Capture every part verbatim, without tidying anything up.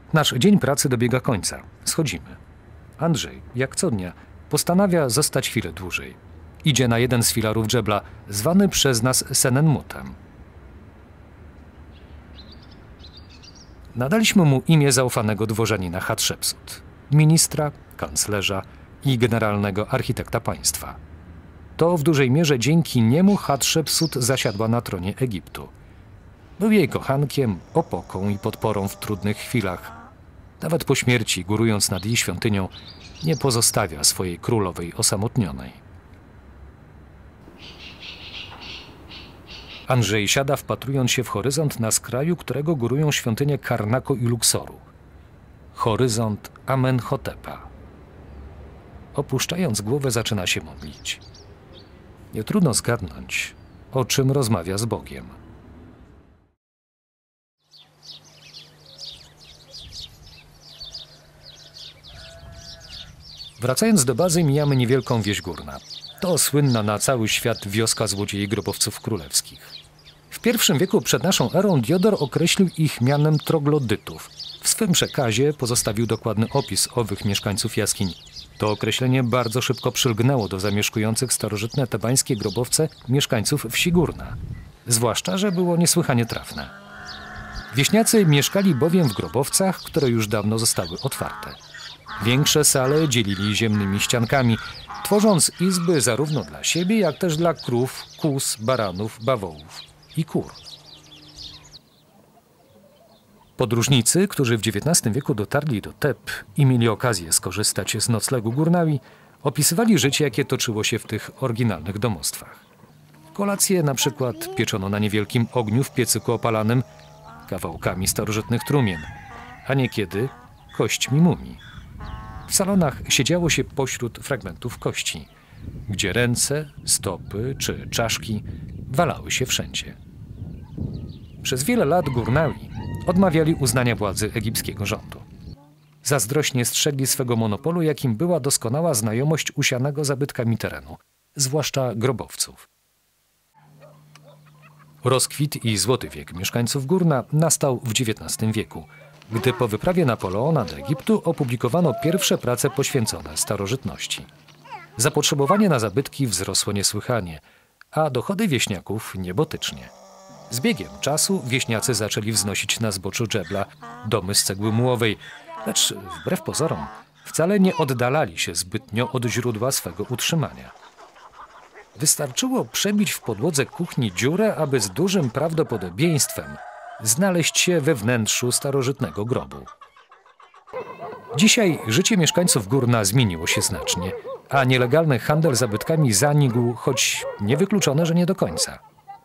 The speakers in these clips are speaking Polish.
Nasz dzień pracy dobiega końca. Schodzimy. Andrzej, jak co dnia, postanawia zostać chwilę dłużej. Idzie na jeden z filarów Dżebla, zwany przez nas Senenmutem. Nadaliśmy mu imię zaufanego dworzanina Hatszepsut, ministra, kanclerza i generalnego architekta państwa. To w dużej mierze dzięki niemu Hatszepsut zasiadła na tronie Egiptu. Był jej kochankiem, opoką i podporą w trudnych chwilach. Nawet po śmierci, górując nad jej świątynią, nie pozostawia swojej królowej osamotnionej. Andrzej siada, wpatrując się w horyzont, na skraju którego górują świątynie Karnako i Luksoru. Horyzont Amenhotepa. Opuszczając głowę, zaczyna się modlić. Nie trudno zgadnąć, o czym rozmawia z Bogiem. Wracając do bazy, mijamy niewielką wieś górna. To słynna na cały świat wioska złodziei grobowców królewskich. W pierwszym wieku przed naszą erą Diodor określił ich mianem troglodytów. W swym przekazie pozostawił dokładny opis owych mieszkańców jaskiń. To określenie bardzo szybko przylgnęło do zamieszkujących starożytne tebańskie grobowce mieszkańców wsi górna. Zwłaszcza, że było niesłychanie trafne. Wieśniacy mieszkali bowiem w grobowcach, które już dawno zostały otwarte. Większe sale dzielili ziemnymi ściankami, tworząc izby zarówno dla siebie, jak też dla krów, kóz, baranów, bawołów i kur. Podróżnicy, którzy w dziewiętnastym wieku dotarli do Teb i mieli okazję skorzystać z noclegu górnawi, opisywali życie, jakie toczyło się w tych oryginalnych domostwach. Kolację na przykład pieczono na niewielkim ogniu w piecyku opalanym kawałkami starożytnych trumien, a niekiedy kośćmi mumii. W salonach siedziało się pośród fragmentów kości, gdzie ręce, stopy czy czaszki walały się wszędzie. Przez wiele lat górnawi odmawiali uznania władzy egipskiego rządu. Zazdrośnie strzegli swego monopolu, jakim była doskonała znajomość usianego zabytkami terenu, zwłaszcza grobowców. Rozkwit i złoty wiek mieszkańców Górna nastał w dziewiętnastym wieku, gdy po wyprawie Napoleona do Egiptu opublikowano pierwsze prace poświęcone starożytności. Zapotrzebowanie na zabytki wzrosło niesłychanie, a dochody wieśniaków niebotycznie. Z biegiem czasu wieśniacy zaczęli wznosić na zboczu Dżebla domy z cegły mułowej, lecz wbrew pozorom wcale nie oddalali się zbytnio od źródła swego utrzymania. Wystarczyło przebić w podłodze kuchni dziurę, aby z dużym prawdopodobieństwem znaleźć się we wnętrzu starożytnego grobu. Dzisiaj życie mieszkańców Górna zmieniło się znacznie, a nielegalny handel zabytkami zanikł, choć niewykluczone, że nie do końca.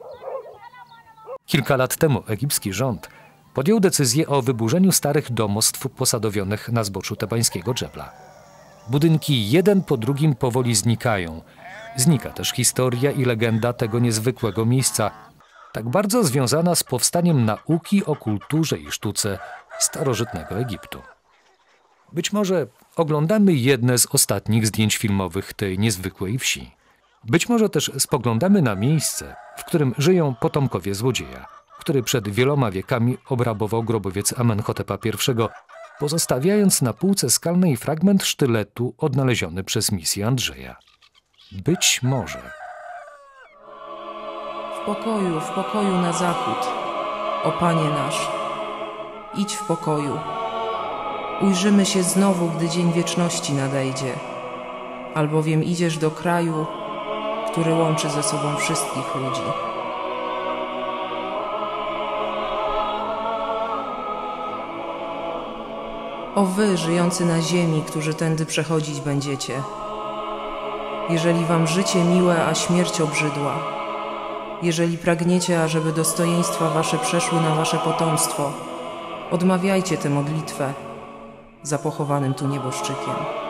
Kilka lat temu egipski rząd podjął decyzję o wyburzeniu starych domostw posadowionych na zboczu tebańskiego Dżebla. Budynki jeden po drugim powoli znikają. Znika też historia i legenda tego niezwykłego miejsca, tak bardzo związana z powstaniem nauki o kulturze i sztuce starożytnego Egiptu. Być może oglądamy jedne z ostatnich zdjęć filmowych tej niezwykłej wsi. Być może też spoglądamy na miejsce, w którym żyją potomkowie złodzieja, który przed wieloma wiekami obrabował grobowiec Amenhotepa I, pozostawiając na półce skalnej fragment sztyletu odnaleziony przez misję Andrzeja. Być może. W pokoju, w pokoju na zachód, o Panie nasz, idź w pokoju. Ujrzymy się znowu, gdy dzień wieczności nadejdzie, albowiem idziesz do kraju, który łączy ze sobą wszystkich ludzi. O wy, żyjący na ziemi, którzy tędy przechodzić będziecie, jeżeli wam życie miłe, a śmierć obrzydła, jeżeli pragniecie, ażeby dostojeństwa wasze przeszły na wasze potomstwo, odmawiajcie tę modlitwę za pochowanym tu nieboszczykiem.